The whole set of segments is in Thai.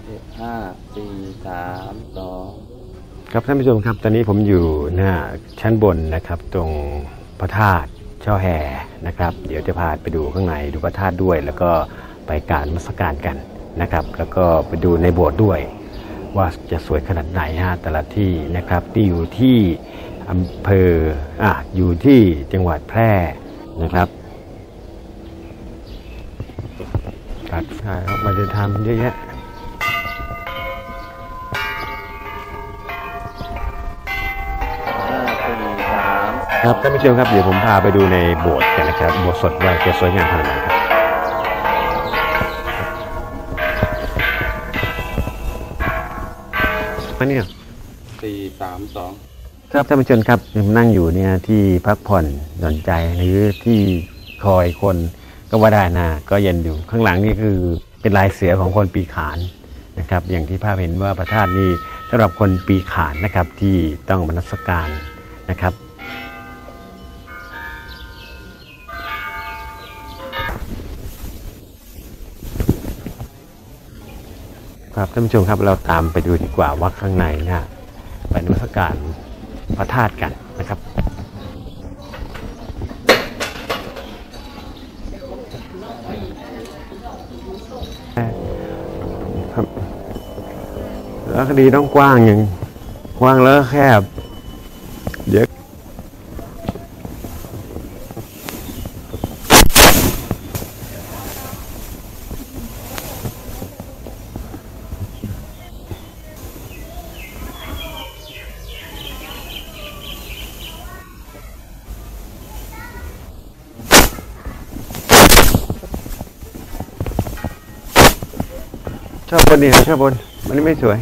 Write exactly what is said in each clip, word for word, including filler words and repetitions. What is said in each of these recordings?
ห้าสี่สามสองครับท่านผู้ชมครับตอนนี้ผมอยู่หน้าชั้นบนนะครับตรงพระธาตุช่อแห่นะครับเดี๋ยวจะพาไปดูข้างในดูพระธาตุด้วยแล้วก็ไปกรารนมัสการกันนะครับแล้วก็ไปดูในโบสถ์ด้วยว่าจะสวยขนาดไหนฮะแต่ละที่นะครับที่อยู่ที่อำเภออ่ะอยู่ที่จังหวัดแพร่นะครับตัดถ่ายออกมาจะทำเยอะแยะครับท่านผู้ชมครับเดี๋ยวผมพาไปดูในโบสถ์กันนะครับโบสถ์สดว่าจะสวยงามขนาดไหนครับอันนี้สี่สามสองครับท่านผู้ชมครับผมนั่งอยู่เนี่ยที่พักผ่อนหย่อนใจหรือที่คอยคนก็ว่าได้นะก็เย็นอยู่ข้างหลังนี่คือเป็นลายเสือของคนปีขานนะครับอย่างที่ภาพเห็นว่าพระธาตุนี้สำหรับคนปีขานนะครับที่ต้องนมัสการนะครับครับท่านผู้ชมครับเราตามไปดูดีกว่าว่าข้างในนะไปนมัสการพระธาตุกันนะครับครับแล้วคดีต้องกว้างอย่างกว้างแล้วแคบเดี๋ยวชอบบนนี่ครับชอบบนมันไม่สวย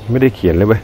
ไม่ได้เขียนเลยเว้ย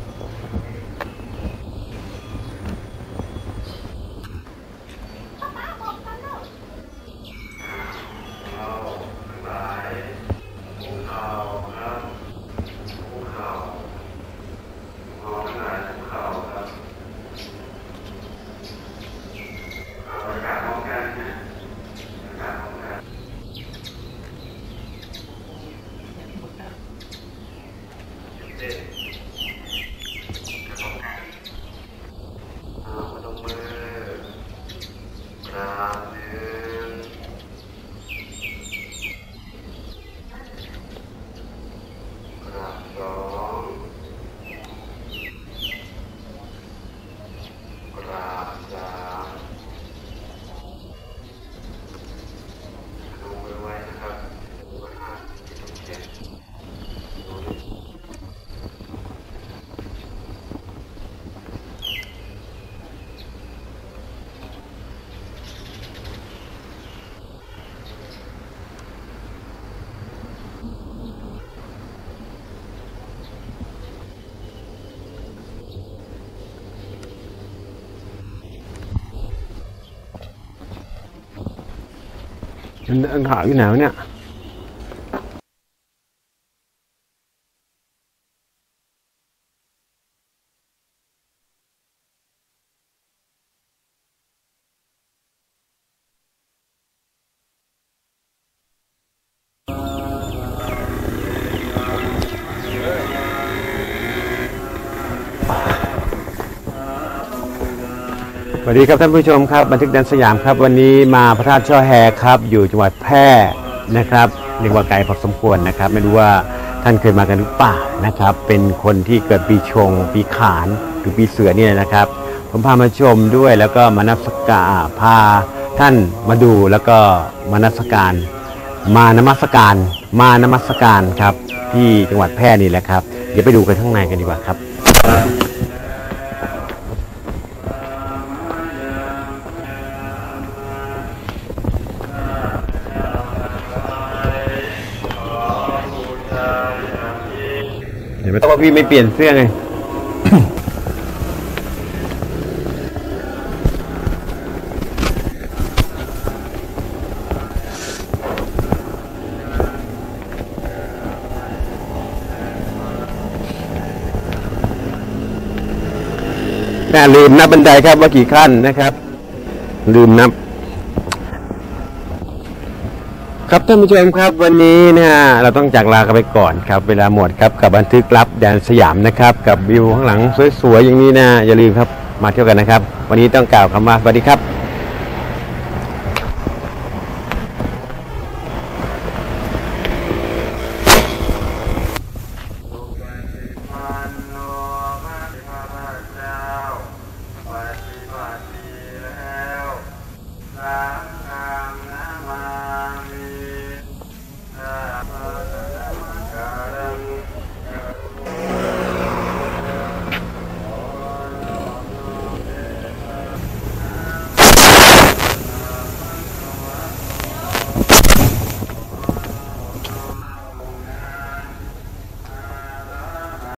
มันหาอยู่ไหนวะเนี่ยสวัสดีครับท่านผู้ชมครับบันทึกแดนสยามครับวันนี้มาพระธาตุช่อแฮครับอยู่จังหวัดแพร่นะครับเรียกว่าไกลพอสมควรนะครับไม่รู้ว่าท่านเคยมากันหรือเปล่านะครับเป็นคนที่เกิดปีชงปีขานหรือปีเสือเนี่ยนะครับผมพามาชมด้วยแล้วก็มานมัสการพาท่านมาดูแล้วก็มานมัสการมานมัสการมานมัสการครับที่จังหวัดแพร่นี่แหละครับเดี๋ยวไปดูกันข้างในกันดีกว่าครับเห็นไหมว่าพี่ไม่เปลี่ยนเสื้อไง น่าลืมนับบันไดครับว่ากี่ขั้นนะครับลืมนับครับท่านผู้ชมครับวันนี้นะฮะเราต้องจากลากันไปก่อนครับเวลาหมดครับกับบันทึกลับแดนสยามนะครับกับวิวข้างหลังสวยๆอย่างนี้นะอย่าลืมครับมาเที่ยวกันนะครับวันนี้ต้องกล่าวคำว่าสวัสดีครับ